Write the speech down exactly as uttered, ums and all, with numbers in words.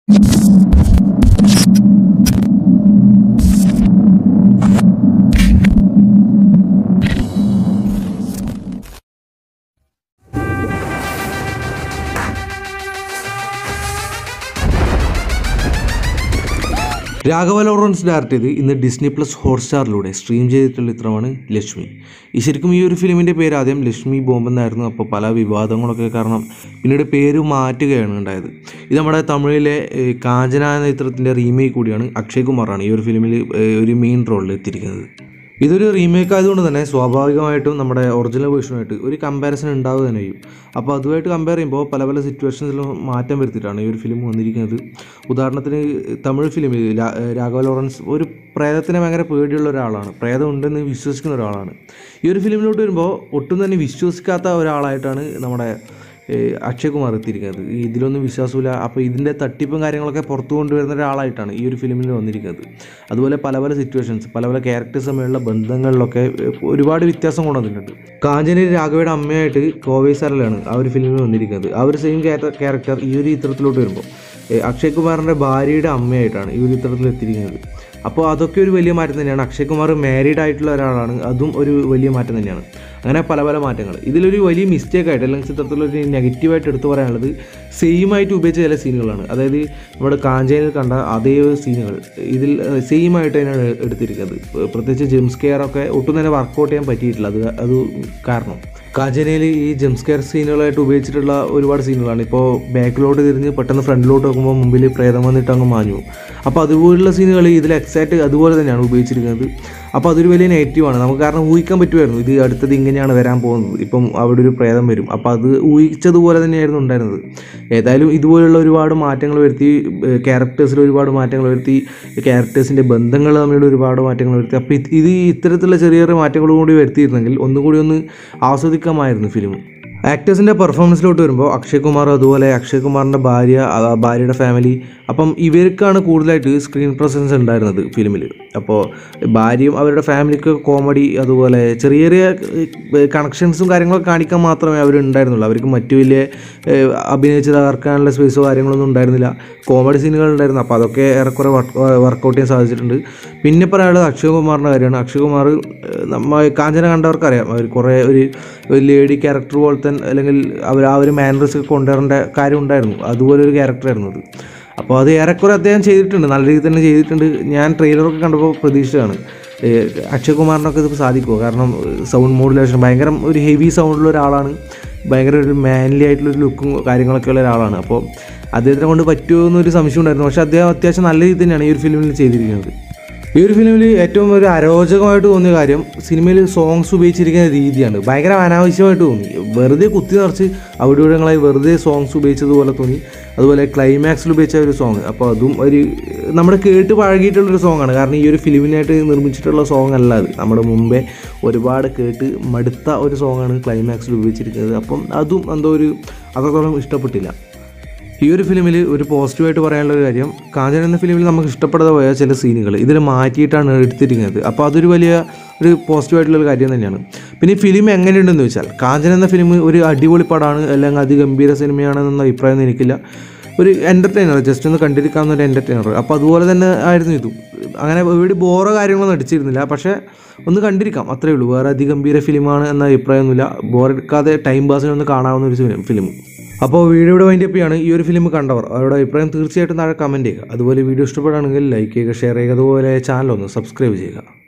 Raghava Lawrence direct ചെയ്ത് ഇന്ന് Disney plus ഹോട്ട്സ്റ്റാറിലൂടെ stream ചെയ്തിട്ടുള്ള ചിത്രമാണ് ലക്ഷ്മി. ഈ ശരിക്കും ഈ ഒരു ഫിലിമിൻ്റെ പേര് ആദ്യം ലക്ഷ്മി ബോംബ് എന്നായിരുന്നു. അപ്പോൾ പല വിവാദങ്ങളൊക്കെ കാരണം പിന്നീട് പേര് മാറ്റുകയാണ് ഉണ്ടായത്. ഇത് നമ്മുടെ തമിഴിലെ കാഞ്ചന എന്ന ചിത്രത്തിൻ്റെ റീമേക്ക് കൂടിയാണ്. അക്ഷയ് കുമാറാണ് ഈ ഒരു ഫിലിമിൽ ഒരു മെയിൻ റോളിൽ എത്തിയിരിക്കുന്നത്. ഇതൊരു റീമേക്ക് ആയതുകൊണ്ട് തന്നെ സ്വാഭാവികമായിട്ടും നമ്മുടെ ഒറിജിനൽ വേർഷനുമായിട്ട് ഒരു കമ്പാരിസൺ ഉണ്ടാവുക തന്നെ ചെയ്യും. അപ്പോൾ അതുമായിട്ട് കമ്പയർ ചെയ്യുമ്പോൾ പല പല സിറ്റുവേഷൻസിലും മാറ്റം വരുത്തിയിട്ടാണ് ഈ ഒരു ഫിലിം വന്നിരിക്കുന്നത്. ഉദാഹരണത്തിന് തമിഴ് ഫിലിമിൽ രാഘവ ലോറൻസ് ഒരു പ്രേതത്തിനെ ഭയങ്കര പേടിയുള്ള ഒരാളാണ്, പ്രേതം ഉണ്ടെന്ന് വിശ്വസിക്കുന്ന ഒരാളാണ്. ഈ ഒരു ഫിലിമിലോട്ട് വരുമ്പോൾ ഒട്ടും തന്നെ വിശ്വസിക്കാത്ത ഒരാളായിട്ടാണ് നമ്മുടെ അക്ഷയ് കുമാർ എത്തിയിരിക്കുന്നത്. ഇതിലൊന്നും വിശ്വാസമില്ല. അപ്പോൾ ഇതിൻ്റെ തട്ടിപ്പും കാര്യങ്ങളൊക്കെ പുറത്തു കൊണ്ടുവരുന്ന ഒരാളായിട്ടാണ് ഈ ഒരു ഫിലിമിൽ വന്നിരിക്കുന്നത്. അതുപോലെ പല പല സിറ്റുവേഷൻസ്, പല പല ക്യാരക്ടേഴ്സ് തമ്മിലുള്ള ബന്ധങ്ങളിലൊക്കെ ഒരുപാട് വ്യത്യാസം കൊണ്ടുവന്നിട്ടുണ്ട്. കാഞ്ചനയിൽ രാഘവയുടെ അമ്മയായിട്ട് കോവൈ സരളാണ് ആ ഒരു ഫിലിമിൽ വന്നിരിക്കുന്നത്. ആ ഒരു സെയിം ക്യാരക്ടർ ഈ ഒരു ചിത്രത്തിലോട്ട് വരുമ്പോൾ അക്ഷയ് കുമാറിൻ്റെ ഭാര്യയുടെ അമ്മയായിട്ടാണ് ഈ ഒരു ചിത്രത്തിൽ എത്തിയിരിക്കുന്നത്. അപ്പോൾ അതൊക്കെ ഒരു വലിയ മാറ്റം തന്നെയാണ്. അക്ഷയ് കുമാർ മാരീഡ് ആയിട്ടുള്ള ഒരാളാണ്, അതും ഒരു വലിയ മാറ്റം തന്നെയാണ്. അങ്ങനെ പല പല മാറ്റങ്ങൾ. ഇതിലൊരു വലിയ മിസ്റ്റേക്കായിട്ട് അല്ലെങ്കിൽ ചിത്രത്തിലൊരു നെഗറ്റീവായിട്ട് എടുത്തു പറയാനുള്ളത് സെയിം ആയിട്ട് ഉപയോഗിച്ച ചില സീനുകളാണ്. അതായത് നമ്മുടെ കാഞ്ചനയിൽ കണ്ട അതേ സീനുകൾ ഇതിൽ സെയിം ആയിട്ട് തന്നെയാണ് എടുത്തിരിക്കുന്നത്. പ്രത്യേകിച്ച് ജെംസ് കെയറൊക്കെ ഒട്ടും തന്നെ വർക്കൗട്ട് ചെയ്യാൻ പറ്റിയിട്ടില്ല. അത് അത് കാരണം കാഞ്ചനയിൽ ഈ ജെംസ് കെയർ സീനുകളായിട്ട് ഉപയോഗിച്ചിട്ടുള്ള ഒരുപാട് സീനുകളാണ്. ഇപ്പോൾ ബാക്കിലോട്ട് തിരിഞ്ഞ് പെട്ടെന്ന് ഫ്രണ്ടിലോട്ട് നോക്കുമ്പോൾ മുമ്പിൽ പ്രേതം വന്നിട്ട് അങ്ങ് മാഞ്ഞു. അപ്പോൾ അതുപോലുള്ള സീനുകൾ ഇതിൽ എക്സാക്റ്റ് അതുപോലെ തന്നെയാണ് ഉപയോഗിച്ചിരിക്കുന്നത്. അപ്പോൾ അതൊരു വലിയ നെഗറ്റീവാണ് നമുക്ക്. കാരണം ഊഹിക്കാൻ പറ്റുമായിരുന്നു ഇത് അടുത്തത് ഇങ്ങനെയാണ് വരാൻ പോകുന്നത്, ഇപ്പം അവിടെ ഒരു പ്രേതം വരും. അപ്പോൾ അത് ഊഹിച്ചതുപോലെ തന്നെയായിരുന്നു ഉണ്ടായിരുന്നത്. ഏതായാലും ഇതുപോലുള്ള ഒരുപാട് മാറ്റങ്ങൾ വരുത്തി, ക്യാരക്ടേഴ്സിൽ ഒരുപാട് മാറ്റങ്ങൾ വരുത്തി, ക്യാരക്ടേഴ്സിൻ്റെ ബന്ധങ്ങൾ തമ്മിലുള്ള ഒരുപാട് മാറ്റങ്ങൾ വരുത്തി. അപ്പോൾ ഇത് ഇത്തരത്തിലുള്ള ചെറിയ ചെറിയ മാറ്റങ്ങൾ കൂടി വരുത്തിയിരുന്നെങ്കിൽ ഒന്നും കൂടി ഒന്ന് ആസ്വദിക്കാമായിരുന്നു ഫിലിം. ആക്ടേഴ്സിൻ്റെ പെർഫോമൻസിലോട്ട് വരുമ്പോൾ അക്ഷയ് കുമാർ, അതുപോലെ അക്ഷയ് കുമാറിൻ്റെ ഭാര്യ, ഭാര്യയുടെ ഫാമിലി, അപ്പം ഇവർക്കാണ് കൂടുതലായിട്ട് സ്ക്രീൻ പ്രസൻസ് ഉണ്ടായിരുന്നത് ഫിലിമിൽ. അപ്പോൾ ഭാര്യയും അവരുടെ ഫാമിലിക്ക് കോമഡി, അതുപോലെ ചെറിയ ചെറിയ കണക്ഷൻസും കാര്യങ്ങളൊക്കെ കാണിക്കാൻ മാത്രമേ അവർ ഉണ്ടായിരുന്നുള്ളൂ. അവർക്ക് മറ്റു വലിയ അഭിനയിച്ച് തകർക്കാനുള്ള സ്പേസോ കാര്യങ്ങളൊന്നും ഉണ്ടായിരുന്നില്ല. കോമഡി സീനുകൾ ഉണ്ടായിരുന്നു. അപ്പോൾ അതൊക്കെ ഏറെക്കുറെ വർക്കൗട്ട് ചെയ്യാൻ സാധിച്ചിട്ടുണ്ട്. പിന്നെ പറയാനുള്ളത് അക്ഷയ് കുമാറിൻ്റെ കാര്യമാണ്. അക്ഷയ് കുമാർ നമ്മൾ കാഞ്ചന കണ്ടവർക്കറിയാം, അവർ കുറേ ഒരു ഒരു ലേഡി ക്യാരക്ടർ പോലത്തെ അല്ലെങ്കിൽ അവർ ആ ഒരു മാനറിസ് കൊണ്ടുവരേണ്ട കാര്യം ഉണ്ടായിരുന്നു. അതുപോലെ ഒരു ക്യാരക്ടറായിരുന്നു അത്. അപ്പോൾ അത് ഏറെക്കുറെ അദ്ദേഹം ചെയ്തിട്ടുണ്ട്, നല്ല രീതിയിൽ തന്നെ ചെയ്തിട്ടുണ്ട്. ഞാൻ ട്രെയിലറൊക്കെ കണ്ടപ്പോൾ പ്രതീക്ഷിച്ചതാണ് അക്ഷയ് കുമാറിനൊക്കെ ഇത് സാധിക്കുമോ. കാരണം സൗണ്ട് മോഡുലേഷൻ ഭയങ്കര ഒരു ഹെവി സൗണ്ടുള്ള ഒരാളാണ്, ഭയങ്കര ഒരു മാൻലി ആയിട്ടുള്ളൊരു ലുക്കും കാര്യങ്ങളൊക്കെ ഉള്ള ഒരാളാണ്. അപ്പോൾ അദ്ദേഹത്തിനെ കൊണ്ട് പറ്റുമോ എന്നൊരു സംശയം ഉണ്ടായിരുന്നു. പക്ഷേ അദ്ദേഹം അത്യാവശ്യം നല്ല രീതിയിൽ തന്നെയാണ് ഈ ഒരു ഫിലിമിൽ ചെയ്തിരിക്കുന്നത്. ഈ ഒരു ഫിലിമിൽ ഏറ്റവും ഒരു അരോചകമായിട്ട് തോന്നിയ കാര്യം സിനിമയിൽ സോങ്സ് ഉപയോഗിച്ചിരിക്കുന്ന രീതിയാണ്. ഭയങ്കര അനാവശ്യമായിട്ട് തോന്നി. വെറുതെ കുത്തി നിറച്ച് അവിടെ ഇവിടങ്ങളായി വെറുതെ സോങ്സ് ഉപയോഗിച്ചതുപോലെ തോന്നി. അതുപോലെ ക്ലൈമാക്സിൽ ഉപയോഗിച്ച ഒരു സോങ്, അപ്പോൾ അതും ഒരു നമ്മുടെ കേട്ട് പഴകിയിട്ടുള്ളൊരു സോങ്ങാണ്. കാരണം ഈ ഒരു ഫിലിമിനായിട്ട് നിർമ്മിച്ചിട്ടുള്ള സോങ് അല്ല അത്. നമ്മുടെ മുമ്പേ ഒരുപാട് കേട്ട് മടുത്ത ഒരു സോങ്ങാണ് ക്ലൈമാക്സിൽ ഉപയോഗിച്ചിരിക്കുന്നത്. അപ്പം അതും എന്തോ ഒരു അത്രത്തോളം ഇഷ്ടപ്പെട്ടില്ല. ഈ ഒരു ഫിലിമിൽ ഒരു പോസിറ്റീവായിട്ട് പറയാനുള്ള ഒരു കാര്യം, കാഞ്ചന എന്ന ഫിലിമിൽ നമുക്ക് ഇഷ്ടപ്പെടാതെ പോയ ചില സീനുകൾ ഇതിൽ മാറ്റിയിട്ടാണ് എടുത്തിരിക്കുന്നത്. അപ്പോൾ അതൊരു വലിയ ഒരു പോസിറ്റീവായിട്ടുള്ളൊരു കാര്യം തന്നെയാണ്. പിന്നെ ഈ ഫിലിം എങ്ങനെയുണ്ടെന്ന് ചോദിച്ചാൽ, കാഞ്ചന എന്ന ഫിലിം ഒരു അടിപൊളി പടമാണ് അല്ലെങ്കിൽ അതിഗംഭീര സിനിമയാണെന്നൊന്നും അഭിപ്രായം എനിക്കില്ല. ഒരു എൻ്റർടൈനർ, ജസ്റ്റ് ഒന്ന് കണ്ടിരിക്കാവുന്ന ഒരു എൻ്റർടൈനർ. അപ്പോൾ അതുപോലെ തന്നെ ആയിരുന്നു ഇതും. അങ്ങനെ ഇവിടെ ബോറോ കാര്യങ്ങളൊന്നും അടിച്ചിരുന്നില്ല, പക്ഷേ ഒന്ന് കണ്ടിരിക്കാം, അത്രയേ ഉള്ളൂ. വേറെ അതിഗംഭീര ഫിലിമാണ് എന്ന അഭിപ്രായമൊന്നുമില്ല. ബോറെടുക്കാതെ ടൈം പാസിനൊന്ന് കാണാവുന്ന ഒരു ഫിലിം. അപ്പോൾ വീഡിയോയുടെ വൈൻഡപ്പ് ചെയ്യാണ്. ഈ ഒരു ഫിലിം കണ്ടവർ അവരുടെ അഭിപ്രായം തീർച്ചയായിട്ടും താഴെ കമൻറ്റ് ചെയ്യുക. അതുപോലെ വീഡിയോ ഇഷ്ടപ്പെടുകയാണെങ്കിൽ ലൈക്ക് ചെയ്യുക, ഷെയർ ചെയ്യുക, അതുപോലെ ചാനൽ ഒന്ന് സബ്സ്ക്രൈബ് ചെയ്യുക.